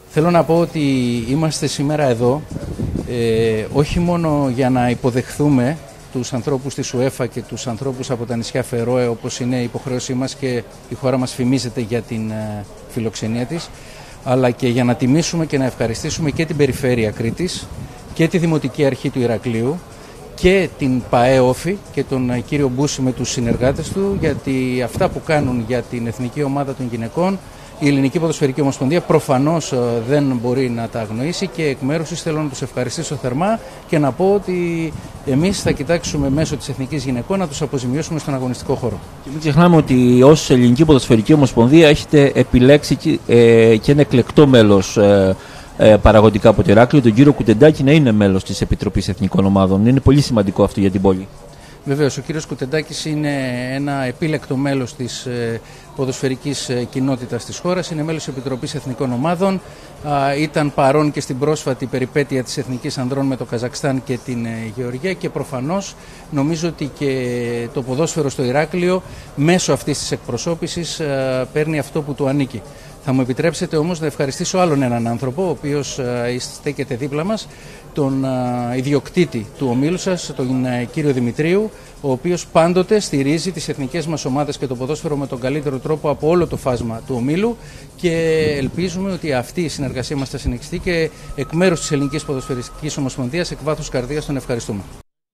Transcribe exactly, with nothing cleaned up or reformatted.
Θέλω να πω ότι είμαστε σήμερα εδώ ε, όχι μόνο για να υποδεχθούμε τους ανθρώπους της UEFA και τους ανθρώπους από τα νησιά Φερόε, όπως είναι η υποχρέωσή μας και η χώρα μας φημίζεται για την ε, φιλοξενία της, αλλά και για να τιμήσουμε και να ευχαριστήσουμε και την Περιφέρεια Κρήτης και τη Δημοτική Αρχή του Ηρακλείου και την ΠΑΕ Όφη και τον κύριο Μπούση με τους συνεργάτες του, γιατί αυτά που κάνουν για την Εθνική Ομάδα των Γυναικών η Ελληνική Ποδοσφαιρική Ομοσπονδία προφανώς δεν μπορεί να τα αγνοήσει, και εκ μέρους της θέλω να τους ευχαριστήσω θερμά και να πω ότι εμείς θα κοιτάξουμε μέσω της Εθνικής Γυναικών να τους αποζημιώσουμε στον αγωνιστικό χώρο. Και μην ξεχνάμε ότι ως Ελληνική Ποδοσφαιρική Ομοσπονδία έχετε επιλέξει και, ε, και ένα εκλεκτό μέλος ε, ε, παραγωγικά από το Ηράκλειο, τον κύριο Κουτεντάκη, να είναι μέλος της Επιτροπής Εθνικών Ομάδων. Είναι πολύ σημαντικό αυτό για την πόλη. Βεβαίως, ο κύριος Κουτεντάκης είναι ένα επίλεκτο μέλος της ε, ποδοσφαιρικής ε, κοινότητας της χώρας, είναι μέλος της Επιτροπής Εθνικών Ομάδων, α, ήταν παρόν και στην πρόσφατη περιπέτεια της Εθνικής Ανδρών με το Καζακστάν και την ε, Γεωργία, και προφανώς νομίζω ότι και το ποδόσφαιρο στο Ηράκλειο μέσω αυτής της εκπροσώπησης ε, παίρνει αυτό που του ανήκει. Θα μου επιτρέψετε όμως να ευχαριστήσω άλλον έναν άνθρωπο, ο οποίος uh, στέκεται δίπλα μας, τον uh, ιδιοκτήτη του ομίλου σας, τον uh, κύριο Δημητρίου, ο οποίος πάντοτε στηρίζει τις εθνικές μας ομάδες και το ποδόσφαιρο με τον καλύτερο τρόπο από όλο το φάσμα του ομίλου, και ελπίζουμε ότι αυτή η συνεργασία μας θα συνεχιστεί, και εκ μέρους της Ελληνικής Ποδοσφαιρικής Ομοσπονδίας εκ βάθους καρδίας τον ευχαριστούμε.